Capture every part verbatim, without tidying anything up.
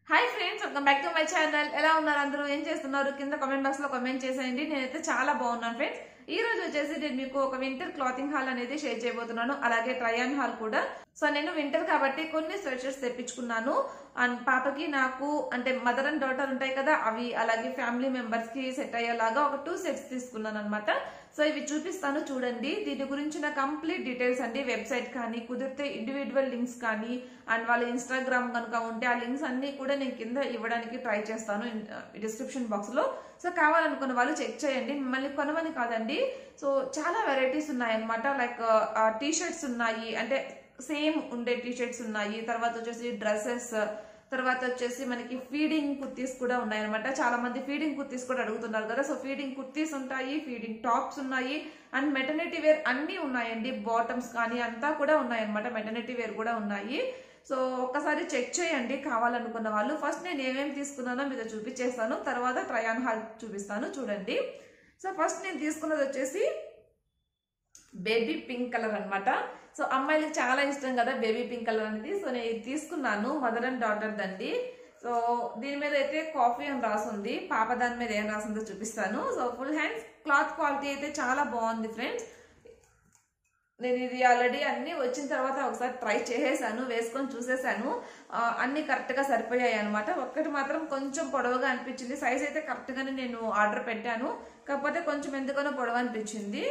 Hi friends, welcome back to my channel. ఎలా ఉన్నారు అందరూ? ఏం చేస్తున్నారు? కింద కామెంట్ బాక్స్ లో కామెంట్ చేసేయండి. నేనైతే చాలా బాగున్నాను ఫ్రెండ్స్. ఈ రోజు వచ్చేసి నేను మీకు ఒక వింటర్ క్లాతింగ్ హాల్ అనేది షేర్ చేయబోతున్నాను, అలాగే ట్రై ఆన్ హాల్ కూడా. సో నేను వింటర్ కాబట్టి కొన్ని స్వెటర్స్ తెప్పించుకున్నాను. అండ్ పాపకి నాకు అంటే మదర్ అండ్ డాటర్ ఉంటాయి కదా, అవి అలాగే ఫ్యామిలీ మెంబర్స్ కి సెట్ అయ్యేలాగా ఒక టూ సెట్స్ తీసుకున్నాను అనమాట. సో ఇవి చూపిస్తాను చూడండి. దీని గురించిన కంప్లీట్ డీటెయిల్స్ అండి, వెబ్సైట్ కానీ కుదిరితే ఇండివిజువల్ లింక్స్ కానీ అండ్ వాళ్ళ ఇన్స్టాగ్రామ్ కనుక ఉంటే ఆ లింక్స్ అన్ని కూడా నేను కింద ఇవ్వడానికి ట్రై చేస్తాను డిస్క్రిప్షన్ బాక్స్ లో. సో కావాలనుకున్న వాళ్ళు చెక్ చేయండి. మిమ్మల్ని కొనమని కాదండి. సో చాలా వెరైటీస్ ఉన్నాయి అనమాట. లైక్ టీ షర్ట్స్ ఉన్నాయి, అంటే సేమ్ ఉండే టీ షర్ట్స్ ఉన్నాయి. తర్వాత వచ్చేసి డ్రెస్సెస్, తర్వాత వచ్చేసి మనకి ఫీడింగ్ కుర్తీస్ కూడా ఉన్నాయి అనమాట. చాలా మంది ఫీడింగ్ కుర్తీస్ కూడా అడుగుతున్నారు కదా. సో ఫీడింగ్ కుర్తీస్ ఉంటాయి, ఫీడింగ్ టాప్స్ ఉన్నాయి, అండ్ మెటర్నిటీ వేర్ అన్ని ఉన్నాయండి. బాటమ్స్ కానీ అంతా కూడా ఉన్నాయి అనమాట. మెటర్నిటీ వేర్ కూడా ఉన్నాయి. సో ఒక్కసారి చెక్ చేయండి కావాలనుకున్న వాళ్ళు. ఫస్ట్ నేను ఏమేమి తీసుకున్నానో మీతో చూపించేస్తాను, తర్వాత ట్రై ఆన్ హాల్ చూపిస్తాను చూడండి. సో ఫస్ట్ నేను తీసుకున్నది వచ్చేసి బేబీ పింక్ కలర్ అనమాట. సో అమ్మాయిలకు చాలా ఇష్టం కదా బేబీ పింక్ కలర్ అనేది. సో నేను ఇది తీసుకున్నాను, మదర్ అండ్ డాటర్ దండి. సో దీని మీద అయితే కాఫీ అని రాసింది, పాప దాని మీద ఏం రాసిందో చూపిస్తాను. So full hands, cloth quality అయితే చాలా బాగుంది ఫ్రెండ్స్. నేను ఇది ఆల్రెడీ అన్ని వచ్చిన తర్వాత ఒకసారి ట్రై చేసేసాను, వేసుకొని చూసేసాను. అన్ని కరెక్ట్ గా సరిపోయాయి అనమాట. ఒక్కటి మాత్రం కొంచెం పొడవుగా అనిపించింది. సైజ్ అయితే కరెక్ట్ గానే నేను ఆర్డర్ పెట్టాను, కాకపోతే కొంచెం ఎందుకనో పొడవు అనిపించింది.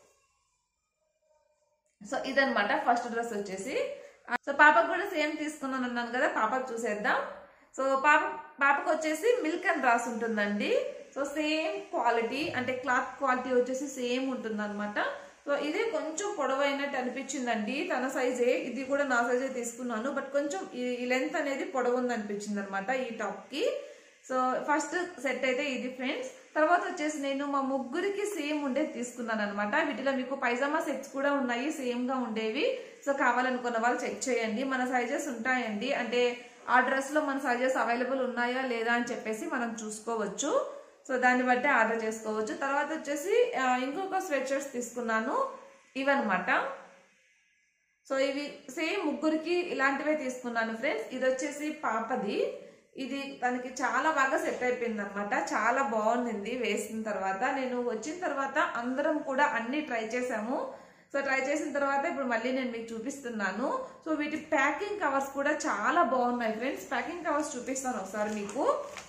సో ఇదనమాట ఫస్ట్ డ్రెస్ వచ్చేసి. సో పాపకు కూడా సేమ్ తీసుకున్నాను అన్నాను కదా, పాపకు చూసేద్దాం. సో పాప పాపకు వచ్చేసి మిల్క్ అని రాసి ఉంటుందండి. సో సేమ్ క్వాలిటీ, అంటే క్లాత్ క్వాలిటీ వచ్చేసి సేమ్ ఉంటుంది అనమాట. సో ఇదే కొంచెం పొడవైనట్టు అనిపించిందండి, తన సైజే. ఇది కూడా నా సైజే తీసుకున్నాను, బట్ కొంచెం ఈ లెంత్ అనేది పొడవు ఉంది అనిపించింది అనమాట ఈ టాప్ కి. సో ఫస్ట్ సెట్ అయితే ఇది ఫ్రెండ్స్. తర్వాత వచ్చేసి నేను మా ముగ్గురికి సేమ్ ఉండేది తీసుకున్నాను అనమాట. వీటిలో మీకు పైజామా సెట్స్ కూడా ఉన్నాయి సేమ్ గా ఉండేవి. సో కావాలనుకున్న వాళ్ళు చెక్ చేయండి. మన సైజెస్ ఉంటాయండి, అంటే ఆ డ్రెస్ లో మన సైజెస్ అవైలబుల్ ఉన్నాయా లేదా అని చెప్పేసి మనం చూసుకోవచ్చు. సో దాన్ని బట్టి ఆర్డర్ చేసుకోవచ్చు. తర్వాత వచ్చేసి ఇంకొక స్వెట్ షర్ట్స్ తీసుకున్నాను, ఇవన్నమాట. సో ఇవి సేమ్ ముగ్గురికి ఇలాంటివే తీసుకున్నాను ఫ్రెండ్స్. ఇది వచ్చేసి పాపది. ఇది తనకి చాలా బాగా సెట్ అయిపోయింది అనమాట. చాలా బాగుంది వేసిన తర్వాత. నేను వచ్చిన తర్వాత అందరం కూడా అన్ని ట్రై చేసాము. సో ట్రై చేసిన తర్వాత ఇప్పుడు మళ్ళీ నేను మీకు చూపిస్తున్నాను. సో వీటి ప్యాకింగ్ కవర్స్ కూడా చాలా బాగున్నాయి ఫ్రెండ్స్. ప్యాకింగ్ కవర్స్ చూపిస్తాను ఒకసారి మీకు.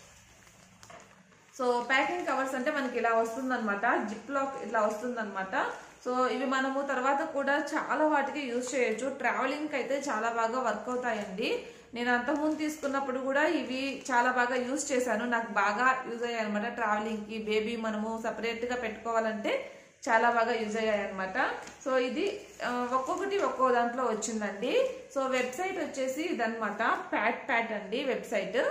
సో ప్యాకింగ్ కవర్స్ అంటే మనకి ఇలా వస్తుంది అనమాట, జిప్ లాక్ ఇట్లా వస్తుంది అనమాట. సో ఇవి మనము తర్వాత కూడా చాలా వాటికి యూజ్ చేయొచ్చు. ట్రావెలింగ్ అయితే చాలా బాగా వర్క్ అవుతాయండి. నేను అంతకుముందు తీసుకున్నప్పుడు కూడా ఇవి చాలా బాగా యూజ్ చేశాను, నాకు బాగా యూజ్ అయ్యాయి అనమాట. ట్రావెలింగ్ కి బేబీ మనము సపరేట్ గా పెట్టుకోవాలంటే చాలా బాగా యూజ్ అయ్యాయి అనమాట. సో ఇది ఒక్కొక్కటి ఒక్కో దాంట్లో వచ్చిందండి. సో వెబ్సైట్ వచ్చేసి ఇదనమాట, ప్యాట్ ప్యాట్ అండి website.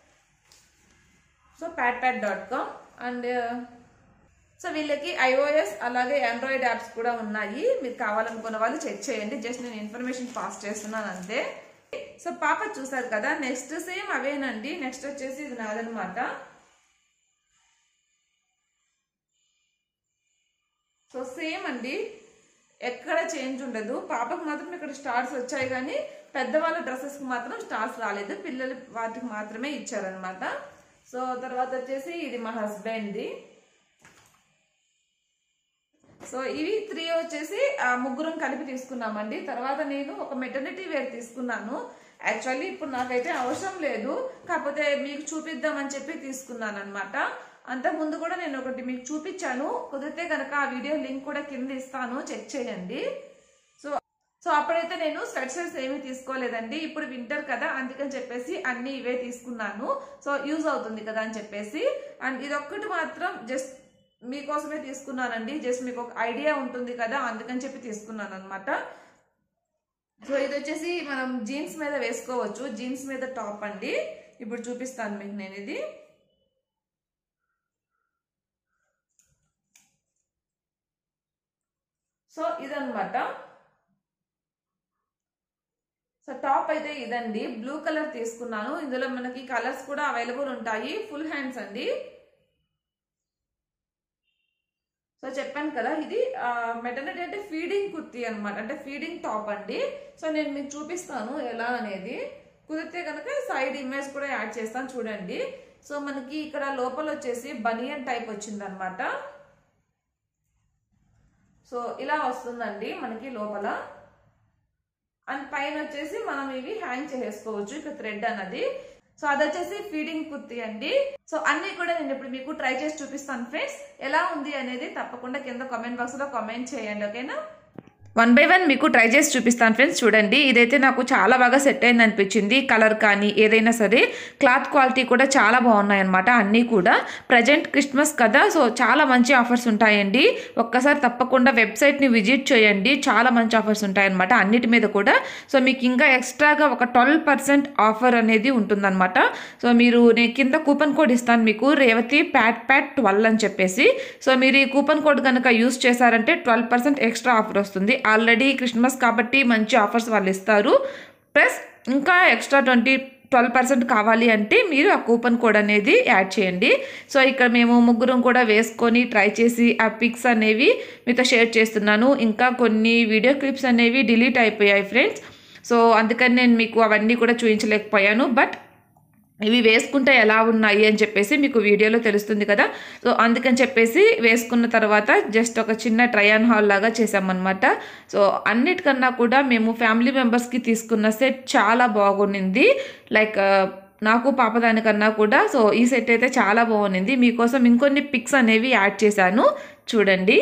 So pat pat dot com. And so వీళ్ళకి ఐఓఎస్ అలాగే ఆండ్రాయిడ్ యాప్స్ కూడా ఉన్నాయి. మీరు కావాలనుకున్న వాళ్ళు చెక్ చేయండి. జస్ట్ నేను ఇన్ఫర్మేషన్ పాస్ చేస్తున్నాను అంతే. సో పాప చూసారు కదా, నెక్స్ట్ సేమ్ అవేనండి. నెక్స్ట్ వచ్చేసి ఇది నాదనమాట. సో సేమ్ అండి, ఎక్కడ చేంజ్ ఉండదు. పాపకు మాత్రం ఇక్కడ స్టార్స్ వచ్చాయి, కానీ పెద్దవాళ్ళ డ్రెస్సెస్ కి మాత్రం స్టార్స్ రాలేదు, పిల్లలు వాటికి మాత్రమే ఇచ్చారనమాట. సో తర్వాత వచ్చేసి ఇది మా హస్బెండ్ది. సో ఇవి త్రీ వచ్చేసి ముగ్గురం కలిపి తీసుకున్నామండి. తర్వాత నేను ఒక మెటర్నిటీ వేర్ తీసుకున్నాను. యాక్చువల్లీ ఇప్పుడు నాకైతే అవసరం లేదు, కాకపోతే మీకు చూపిద్దామని చెప్పి తీసుకున్నాను అనమాట. అంతకుముందు కూడా నేను ఒకటి మీకు చూపించాను, కుదిరితే కనుక ఆ వీడియో లింక్ కూడా కింద ఇస్తాను, చెక్ చేయండి. సో సో అప్పుడైతే నేను స్వెట్ షర్ట్స్ ఏమీ తీసుకోలేదండి. ఇప్పుడు వింటర్ కదా, అందుకని చెప్పేసి అన్ని ఇవే తీసుకున్నాను. సో యూజ్ అవుతుంది కదా అని చెప్పేసి. అండ్ ఇదొక్కటి మాత్రం జస్ట్ మీకోసమే తీసుకున్నానండి, జస్ట్ మీకు ఒక ఐడియా ఉంటుంది కదా అందుకని చెప్పి తీసుకున్నాను అనమాట. సో ఇది వచ్చేసి మనం జీన్స్ మీద వేసుకోవచ్చు, జీన్స్ మీద టాప్ అండి. ఇప్పుడు చూపిస్తాను మీకు నేను ఇది. సో ఇదన్నమాట. సో టాప్ అయితే ఇదండి, బ్లూ కలర్ తీసుకున్నాను. ఇందులో మనకి కలర్స్ కూడా అవైలబుల్ ఉంటాయి. ఫుల్ హ్యాండ్స్ అండి. సో చెప్పాను కదా, ఇది మెటర్నిటీ అంటే ఫీడింగ్ కుర్తీ అనమాట, అంటే ఫీడింగ్ టాప్ అండి. సో నేను మీకు చూపిస్తాను ఎలా అనేది. కుదిరితే కనుక సైడ్ ఇమేజ్ కూడా యాడ్ చేస్తాను చూడండి. సో మనకి ఇక్కడ లోపల వచ్చేసి బనియన్ టైప్ వచ్చింది అనమాట. సో ఇలా వస్తుందండి మనకి లోపల. అండ్ పైన వచ్చేసి మనం ఇవి హ్యాంగ్ చేసేసుకోవచ్చు ఇక థ్రెడ్ అన్నది. సో అది వచ్చేసి ఫీడింగ్ కుర్తీ అండి. సో అన్ని కూడా నేను ఇప్పుడు మీకు ట్రై చేసి చూపిస్తాను ఫ్రెండ్స్. ఎలా ఉంది అనేది తప్పకుండా కింద కామెంట్ బాక్స్ లో కామెంట్ చేయండి, ఓకేనా. వన్ బై వన్ మీకు ట్రై చేసి చూపిస్తాను ఫ్రెండ్స్. చూడండి, ఇదైతే నాకు చాలా బాగా సెట్ అయింది అనిపించింది. కలర్ కానీ ఏదైనా సరే, క్లాత్ క్వాలిటీ కూడా చాలా బాగున్నాయి అనమాట అన్నీ కూడా. ప్రజెంట్ క్రిస్మస్ కదా, సో చాలా మంచి ఆఫర్స్ ఉంటాయండి. ఒక్కసారి తప్పకుండా వెబ్సైట్ని విజిట్ చేయండి, చాలా మంచి ఆఫర్స్ ఉంటాయన్నమాట అన్నిటి మీద కూడా. సో మీకు ఇంకా ఎక్స్ట్రాగా ఒక ట్వెల్వ్ పర్సెంట్ ఆఫర్ అనేది ఉంటుందన్నమాట. సో మీరు నేను కింద కూపన్ కోడ్ ఇస్తాను మీకు, రేవతి ప్యాట్ ప్యాట్ ట్వెల్వ్ అని చెప్పేసి. సో మీరు ఈ కూపన్ కోడ్ కనుక యూస్ చేశారంటే ట్వెల్వ్ పర్సెంట్ ఎక్స్ట్రా ఆఫర్ వస్తుంది. ఆల్రెడీ క్రిస్మస్ కాబట్టి మంచి ఆఫర్స్ వాళ్ళు ఇస్తారు. ప్లస్ ఇంకా ఎక్స్ట్రా ట్వంటీ ట్వెల్వ్ పర్సెంట్ కావాలి అంటే మీరు ఆ కూపన్ కోడ్ అనేది యాడ్ చేయండి. సో ఇక్కడ మేము ముగ్గురం కూడా వేసుకొని ట్రై చేసి ఆ పిక్స్ అనేవి మీతో షేర్ చేస్తున్నాను. ఇంకా కొన్ని వీడియో క్లిప్స్ అనేవి డిలీట్ అయిపోయాయి ఫ్రెండ్స్. సో అందుకని నేను మీకు అవన్నీ కూడా చూపించలేకపోయాను. బట్ ఇవి వేసుకుంటే ఎలా ఉన్నాయి అని చెప్పేసి మీకు వీడియోలో తెలుస్తుంది కదా. సో అందుకని చెప్పేసి వేసుకున్న తర్వాత జస్ట్ ఒక చిన్న ట్రై ఆన్ హాల్ లాగా చేసామన్నమాట. సో అన్నిటికన్నా కూడా మేము ఫ్యామిలీ మెంబర్స్కి తీసుకున్న సెట్ చాలా బాగుండింది. లైక్ నాకు పాపదానికన్నా కూడా. సో ఈ సెట్ అయితే చాలా బాగుంది. మీకోసం ఇంకొన్ని పిక్స్ అనేవి యాడ్ చేశాను చూడండి.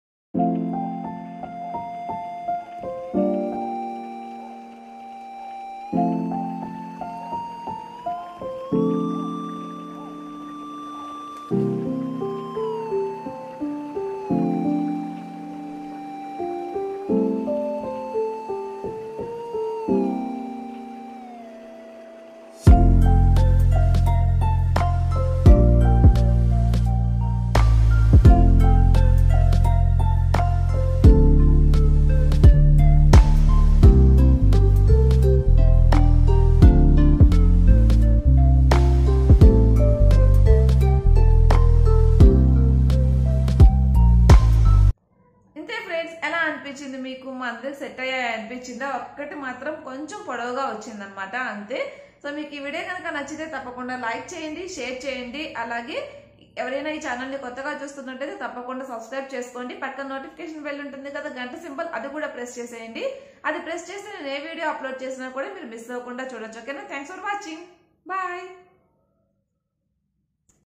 అనిపించింది మీకు? మా అందరికి సెట్ అయ్యాయి అనిపించిందా? ఒక్కటి మాత్రం కొంచెం పొడవుగా వచ్చింది అనమాట, అంతే. సో మీకు ఈ వీడియో కనుక నచ్చితే తప్పకుండా లైక్ చేయండి, షేర్ చేయండి. అలాగే ఎవరైనా ఈ ఛానల్ని కొత్తగా చూస్తున్నట్టయితే తప్పకుండా సబ్స్క్రైబ్ చేసుకోండి. పక్కన నోటిఫికేషన్ బెల్ ఉంటుంది కదా, గంట సింబల్, అది కూడా ప్రెస్ చేసేయండి. అది ప్రెస్ చేసి నేను ఏ వీడియో అప్లోడ్ చేసినా కూడా మీరు మిస్ అవ్వకుండా చూడొచ్చు, ఓకేనా. Thanks for watching, bye.